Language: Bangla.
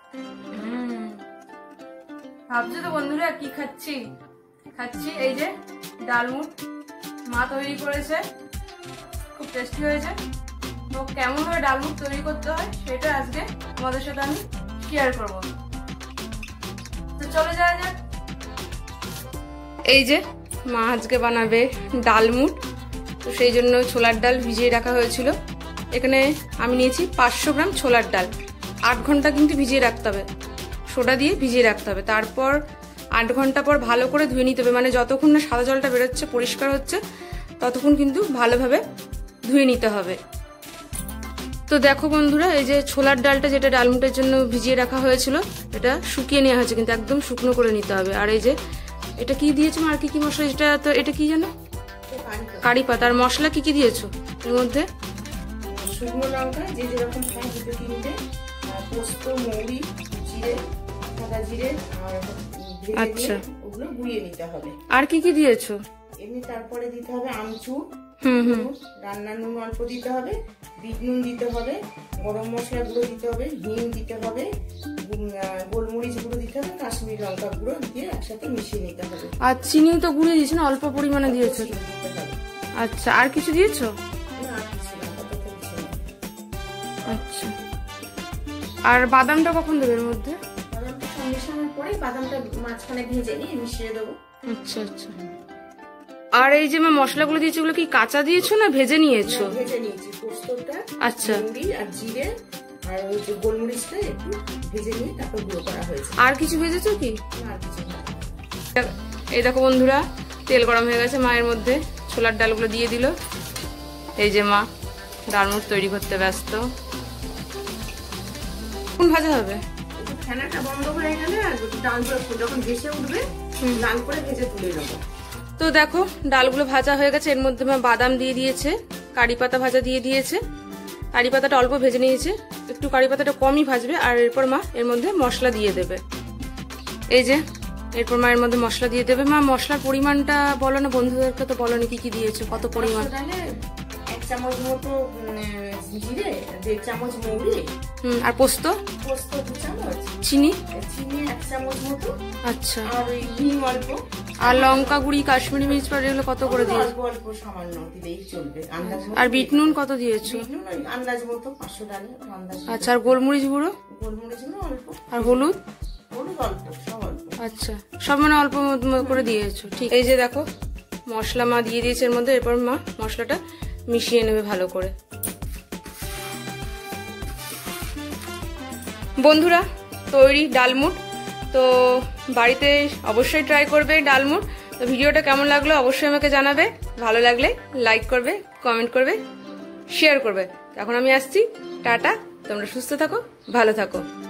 ভাবছো তো বন্ধুরা কি খাচ্ছি? খাচ্ছি এই যে ডালমুট, মা তৈরি করেছে, খুব টেস্টি হয়েছে। তো কেমন ভাবে ডালমুট তৈরি করতে হয় সেটা আজকে তোমাদের সাথে আমি শেয়ার করব। তো চলে যাওয়া যাক। এই যে মা আজকে বানাবে ডালমুট, তো সেই জন্য ছোলার ডাল ভিজিয়ে রাখা হয়েছিল। এখানে আমি নিয়েছি 500 গ্রাম ছোলার ডাল। 8 ঘন্টা কিন্তু ভিজিয়ে রাখতে হবে, সোডা দিয়ে ভিজিয়ে রাখতে হবে। তারপর 8 ঘন্টা পর ভালো করে ধুয়ে নিতে হবে, মানে যতক্ষণ না সাদা জলটা বেরোচ্ছে, পরিষ্কার হচ্ছে, ততক্ষণ কিন্তু ভালোভাবে ধুয়ে নিতে হবে। তো দেখো বন্ধুরা, এই যে ছোলার ডালটা যেটা ডালমুটের জন্য ভিজিয়ে রাখা হয়েছিল, এটা শুকিয়ে নেওয়া হয়েছে, কিন্তু একদম শুকনো করে নিতে হবে। আর এই যে এটা কি দিয়েছো আর কি কি মশলা, এটা তো এটা কি জানো? কারি পাতা। আর মশলা কি কি দিয়েছো এর মধ্যে? শুকনো লঙ্কা যে যেরকম খায় 2-3টে, পোস্ত, মৌরি, জিরে, সাদা জিরে, আর আচ্ছা, ওগুলো গুঁড়িয়ে নিতে হবে। আর কি কি দিয়েছো? এমনি তারপরে দিতে হবে আমচুর, রান্নার নুন অল্প দিতে হবে, বিট নুন দিতে হবে, গরম মশলা গুঁড়ো দিতে হবে, হিং দিতে হবে, গোলমরিচ গুঁড়ো দিতে হবে, কাশ্মীরি লঙ্কা গুঁড়ো দিয়ে একসাথে মিশিয়ে নিতে হবে। আর চিনিও তো গুঁড়িয়ে দিয়েছো না, অল্প পরিমাণে দিয়েছো? আচ্ছা, আর কিছু দিয়েছো? আচ্ছা, আর বাদামটা কখন দেবে এর মধ্যে? বাদামটা সঙ্গে সঙ্গে পরে বাদামটা মাঝখানে ভেজে নিয়ে মিশিয়ে দেবো। আচ্ছা আচ্ছা। আর এই যে মশলাগুলো দিয়েছো, ওগুলো কি কাঁচা দিয়েছো না ভেজে নিয়েছো? ভেজে নিয়েছি, পোস্তটা, আচ্ছা, মৌরি আর জিরে আর ওই যে গোলমরিচটা একটু ভেজে নিয়ে তারপর গুঁড়ো করা হয়েছে। আর কিছু ভেজেছো কি? আর কিছু না। এই দেখো বন্ধুরা, তেল গরম হয়ে গেছে, মায়ের মধ্যে ছোলার ডালগুলো দিয়ে দিল। এই যে মা ডালমুট তৈরি করতে ব্যস্ত। কোন ভাজা হবে? ফ্যানটা বন্ধ হয়ে গেলে আর ডালগুলো যখন ভেসে উঠবে লাল করে ভেজে তুলে নেবো। তো দেখো ডালগুলো ভাজা হয়ে গেছে, এর মধ্যে মা বাদাম দিয়ে দিয়েছে, কারি পাতা ভাজা দিয়ে দিয়েছে। কারি পাতাটা অল্প ভেজে নিয়েছে, একটু কারি পাতাটা কমই ভাজবে। আর এরপর মা এর মধ্যে মশলা দিয়ে দেবে। এই যে এরপর মা এর মধ্যে মশলা দিয়ে দেবে। মা মশলার পরিমাণটা বলো না, বন্ধুদেরকে তো বলো না কি কি দিয়েছো, কত পরিমাণ? 1 চামচ মতো জিরে, 1.5 চামচ মৌরি, আর পোস্ত 2 চামচ, চিনি 1 চামচ মতো, আচ্ছা, আর হিং অল্প, আর লঙ্কা গুঁড়ি, কাশ্মীরি মির্চ পাউডার, এগুলো কত করে দিয়েছো? অল্প সামান্য দিলেই চলবে। আর বিট নুন কত দিয়েছো? আন্দাজ মতো 500 ডালে আন্দাজ। আচ্ছা, আর গোলমরিচ গুঁড়ো? গোলমরিচ গুঁড়ো অল্প। আর হলুদ? হলুদ অল্প, সব অল্প। আচ্ছা, সব অল্প করে দিয়েছো, ঠিক। এই যে দেখো মশলা মা দিয়ে দিয়েছে এর মধ্যে। এরপর মা মশলাটা মিশিয়ে নেবে ভালো করে। বন্ধুরা, তৈরি ডালমুট। তো বাড়িতে অবশ্যই ট্রাই করবে ডালমুট। তো ভিডিওটা কেমন লাগলো অবশ্যই আমাকে জানাবে। ভালো লাগলে লাইক করবে, কমেন্ট করবে, শেয়ার করবে। এখন আমি আসছি, টাটা। তোমরা সুস্থ থাকো, ভালো থাকো।